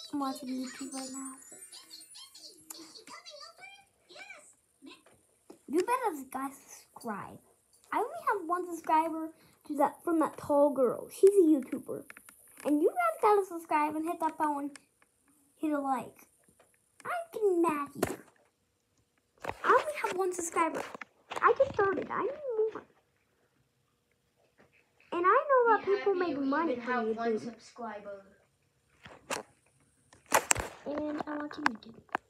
I'm watching YouTube right now. You better guys subscribe. I only have one subscriber from that tall girl. She's a YouTuber. And you guys gotta subscribe and hit that bell and hit a like. I'm getting mad here. I only have one subscriber. I just started. I need more. And I know that people make money from YouTube. One subscriber. And I'm watching YouTube.